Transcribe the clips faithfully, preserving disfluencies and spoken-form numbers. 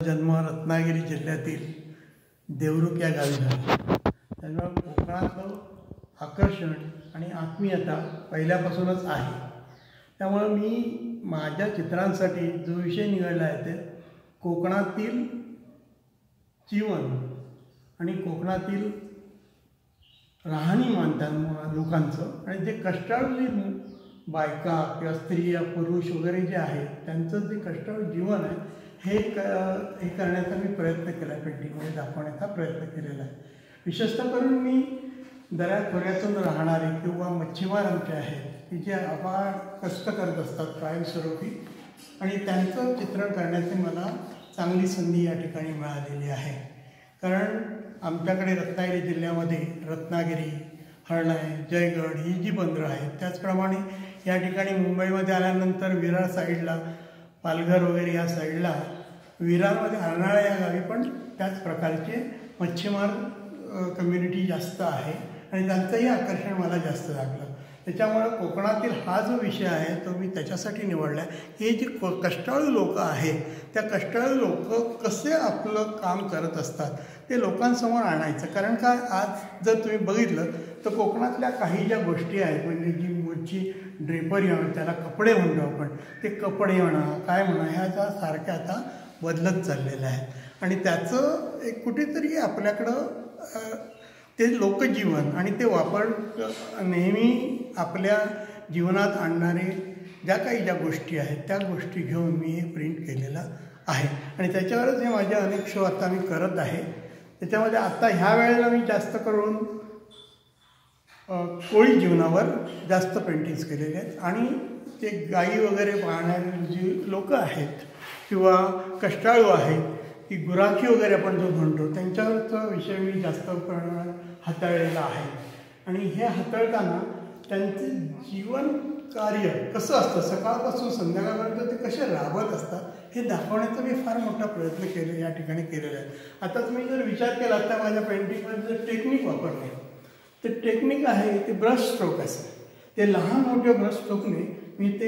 जन्म रत्नागिरी जिल्ह्यातील देवरुख या गावी झाला. त्यामुळे कोकणातलं आकर्षण आणि आत्मीयता पहिल्यापासूनच आहे. त्यामुळे मी माझ्या चित्रांसाठी जो विषय निवडला आहे ते कोकणातील जीवन आणि कोकणातील राहणीमान त्या लोकांचं आणि जे कष्टाळू बायका किंवा स्त्रिया पुरुष वगैरे जे आहेत त्यांचं जे कष्टाळू जीवन आहे हे क हे करण्याचा मी प्रयत्न केला आहे, पेंटिंगमध्ये दाखवण्याचा प्रयत्न केलेला आहे. विशेषतः करून मी दऱ्याखोऱ्यातून राहणारे किंवा मच्छीमार आमचे आहेत की जे अपार कष्ट करत असतात कायमस्वरूपी आणि त्यांचं चित्रण करण्याची मला चांगली संधी या ठिकाणी मिळालेली आहे. कारण आमच्याकडे रत्नागिरी जिल्ह्यामध्ये रत्नागिरी, हळणाई, जयगड ही जी बंदरं आहेत त्याचप्रमाणे या ठिकाणी मुंबईमध्ये आल्यानंतर विरार साईडला, पालघर वगैरे या साईडला, विरारमध्ये अर्नाळा या गावी पण त्याच प्रकारचे मच्छीमार कम्युनिटी जास्त आहे आणि त्यांचंही आकर्षण मला जास्त लागलं. त्याच्यामुळं कोकणातील हा जो विषय आहे तो मी त्याच्यासाठी निवडला आहे. हे जे कष्टाळू लोक आहेत त्या कष्टाळू लोक कसे आपलं काम करत असतात ते लोकांसमोर आणायचं. कारण काय, आज जर तुम्ही बघितलं तर कोकणातल्या काही ज्या गोष्टी आहेत म्हणजे जी मूळची ड्रेपरी म्हणून त्याला कपडे म्हणतो आपण, ते कपडे म्हणा काय म्हणा ह्या ज्या सारख्या आता बदलत चाललेल्या आहेत आणि त्याचं एक कुठेतरी आपल्याकडं ते लोकजीवन आणि ते वापर नेहमी आपल्या जीवनात आणणारे ज्या काही ज्या गोष्टी आहेत त्या गोष्टी घेऊन मी हे प्रिंट केलेलं आहे आणि त्याच्यावरच हे माझे अनेक शो आता मी करत आहे. त्याच्यामध्ये आता ह्या वेळेला मी जास्त करून कोळी जीवनावर जास्त पेंटिंग्स केलेले आहेत आणि ते गायी वगैरे पाहणारे जी लोकं आहेत किंवा कष्टाळू आहेत की गुराखी वगैरे आपण जो म्हणतो त्यांच्यावरचा विषय मी जास्त प्रमाणात हाताळलेला आहे. आणि हे हाताळताना त्यांचे जीवन कार्य कसं असतं, सकाळपासून संध्याकाळपर्यंत ते कसे राबत असतात हे दाखवण्याचा मी फार मोठा प्रयत्न केले या ठिकाणी केलेला आहे. आता तुम्ही जर विचार केला तर माझ्या पेंटिंगमध्ये जर टेक्निक वापरले ते टेक्निक आहे ते ब्रश स्ट्रोक असं, ते लहान मोठ्या ब्रश स्ट्रोकने मी ते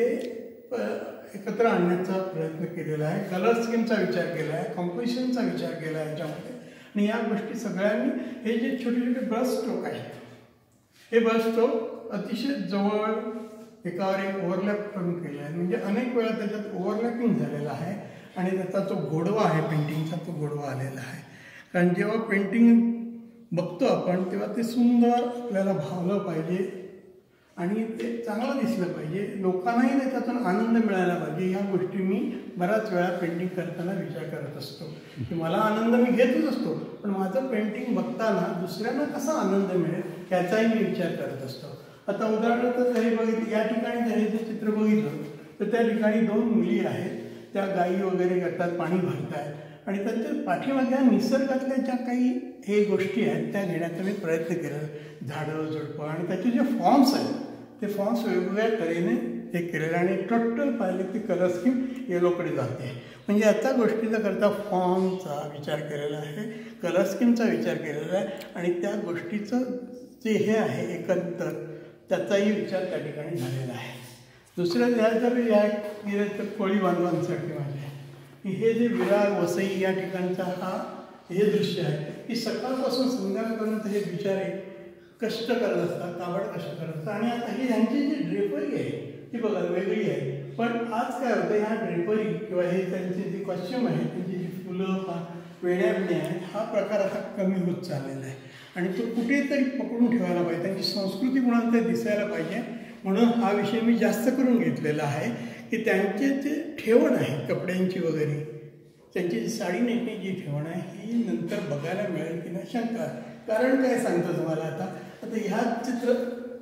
एकत्र आणण्याचा प्रयत्न केलेला आहे. कलर स्कीमचा विचार केला आहे, कॉम्पोजिशनचा विचार केला आहे याच्यामध्ये आणि या गोष्टी सगळ्यांनी हे जे छोटे छोटे ब्रश स्ट्रोक आहेत हे ब्रश स्ट्रोक अतिशय जवळ एकावर एक ओव्हरलॅप करून केलं आहे. म्हणजे अनेक वेळा त्याच्यात ओव्हरलॅपिंग झालेला आहे आणि त्याचा जो गोडवा आहे पेंटिंगचा तो गोडवा आलेला आहे. कारण जेव्हा पेंटिंग बघतो आपण तेव्हा ते सुंदर आपल्याला भावलं पाहिजे आणि ते चांगलं दिसलं पाहिजे, लोकांनाही त्याच्यातून आनंद मिळायला पाहिजे. ह्या गोष्टी मी बऱ्याच वेळा पेंटिंग करताना विचार करत असतो की मला आनंद मी घेतच असतो पण माझं पेंटिंग बघताना दुसऱ्यांना कसा आनंद मिळेल याचाही मी विचार करत असतो. आता उदाहरणार्थ हे बघितलं या ठिकाणी जर हे जे चित्र बघितलं तर त्या ठिकाणी दोन मुली आहेत त्या गायी वगैरे करतात, पाणी भरत आहेत आणि त्यांच्या पाठीमागच्या निसर्गातल्या ज्या काही हे गोष्टी आहेत त्या घेण्याचा मी प्रयत्न केला. झाडं झुडपं आणि त्याचे जे फॉर्म्स आहेत ते फॉर्म्स वेगवेगळ्या तऱ्हेने हे केलेलं आणि टोटल पाहिले ती कलर स्कीम येलोकडे जाते. म्हणजे आता गोष्टीचा करता फॉर्मचा विचार केलेला आहे, कलर स्कीमचा विचार केलेला आहे आणि त्या गोष्टीचं जे हे आहे एकंदर त्याचाही विचार त्या ठिकाणी झालेला आहे. दुसरं ह्या जर या तर कोळी बांधवांसाठी माझे की हे जे विरार वसई या ठिकाणचा हा हे दृश्य आहे की सकाळपासून संध्याकाळपर्यंत हे बिचारे कष्ट करत असतात, काबड कष्ट करत असतात आणि आता ही ह्यांची जी ड्रेपरी आहे ती बघा वेगळी आहे. पण आज काय होतं ह्या ड्रेपरी किंवा हे त्यांचे जे कॉस्ट्यूम आहे त्यांची जी फुलं वेण्या आहेत हा प्रकार आता कमी होत चाललेला आहे आणि तो कुठेतरी पकडून ठेवायला पाहिजे, त्यांची संस्कृती म्हणून ते दिसायला पाहिजे. म्हणून हा विषय मी जास्त करून घेतलेला आहे की त्यांचे जे ठेवण आहे कपड्यांची वगैरे त्यांची जी साडी नेसण्याची जी ठेवण आहे ही नंतर बघायला मिळेल की नाही शंका. कारण काय सांगतो तुम्हाला आता आता ह्या चित्र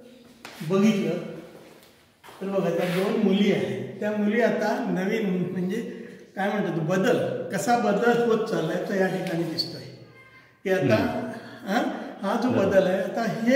बघितलं तर बघा त्या दोन मुली आहेत त्या मुली आता नवीन म्हणजे काय म्हणतात तो बदल कसा बदल होत चालला आहे तर या ठिकाणी दिसतोय की आता हां हा जो बदल आहे आता हे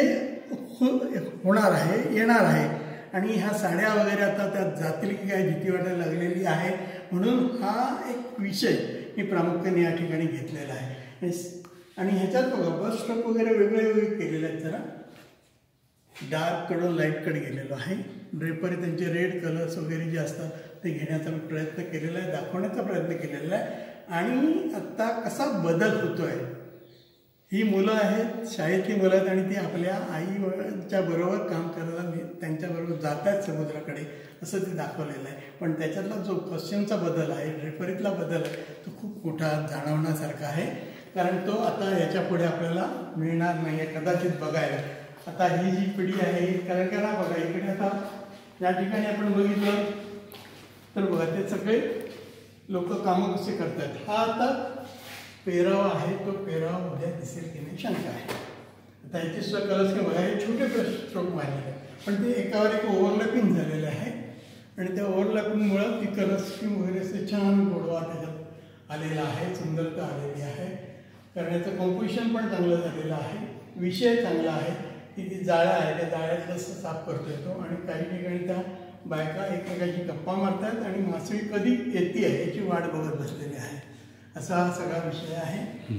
होणार आहे येणार आहे आणि ह्या साड्या वगैरे आता त्यात जातील की काय भीती वाटायला लागलेली आहे. म्हणून हा एक विषय मी प्रामुख्याने या ठिकाणी घेतलेला आहे आणि ह्याच्यात बघा ब्रश स्ट्रोक वगैरे वेगळे वेगळे केलेले आहेत. जरा डार्ककडून लाईटकडे गेलेलो आहे. ड्रेपरी त्यांचे रेड कलर्स वगैरे जे असतात ते घेण्याचा मी प्रयत्न केलेला आहे, दाखवण्याचा प्रयत्न केलेला आहे आणि आत्ता कसा बदल होतो आहे. ही मुलं आहेत, शाळेतली मुलं आहेत आणि ती आपल्या आईच्या बरोबर काम करायला त्यांच्याबरोबर जात आहेत समुद्राकडे, असं ते दाखवलेलं आहे. पण त्याच्यातला जो पश्चिमचा बदल आहे, ड्रेपरीतला बदल आहे, तो खूप मोठा जाणवण्यासारखा आहे. कारण तो आता याच्या पुढे आपल्याला मिळणार नाही आहे कदाचित बघायला. आता ही जी पिढी आहे, कारण का ना बघा इकडे आता या ठिकाणी आपण बघितलं तर बघा ते सगळे लोक कामं कसे करतात. हा आता पेरावा आहे, तो पेरावा उद्या दिसेल की नाही शंका आहे. आता याची सुद्धा कलर्स किंवा बघा हे छोटे स्ट्रोक मारलेले आहे, पण ते एकावर एक ओव्हरलॅपिंग झालेले आहे आणि त्या ओव्हरलॅपिंगमुळं ती कलर स्कीम वगैरे असे छान गोडवा त्याच्यात आलेला आहे, सुंदरता आलेली आहे. करण्याचं कॉम्पोजिशन पण चांगलं झालेलं आहे, विषय चांगला आहे की ती जाळ्या आहे, त्या जाळ्यात जास्त साफ करतो येतो आणि काही ठिकाणी त्या बायका एकमेकांची गप्पा मारतात आणि मासळी कधी येते आहे याची वाट बघत बसलेली आहे. असा हा सगळा विषय आहे.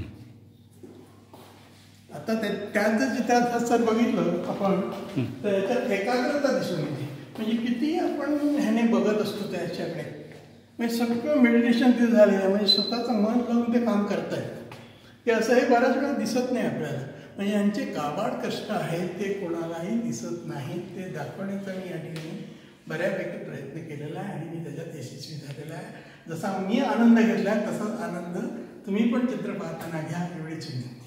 आता त्यात जर चित्रात जर बघितलं आपण तर याच्यात एकाग्रता दिसून येते. म्हणजे किती आपण ह्याने बघत असतो त्याच्याकडे, म्हणजे सगळं मेडिटेशन ते झालेलं आहे, म्हणजे स्वतःचं मन लावून ते काम करतायत. ते असं हे बऱ्याच वेळा दिसत नाही आपल्याला. म्हणजे यांचे गाभाड कष्ट आहेत ते कोणालाही दिसत नाहीत. ते दाखवण्याचा मी या ठिकाणी बऱ्यापैकी प्रयत्न केलेला आहे आणि मी त्याच्यात यशस्वी झालेला आहे. जसा मी आनंद घेतला आहे तसाच आनंद तुम्ही पण चित्र पाहताना घ्या एवढीच विनंती.